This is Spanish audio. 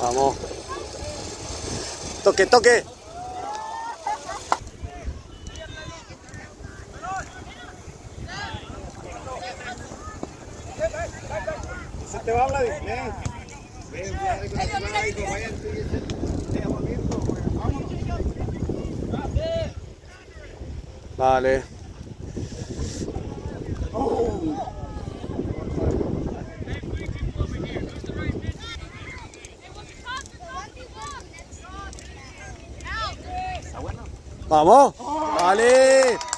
Vamos. Toque, toque. Se te va a hablar de bien. Vale. Vamos. Vale.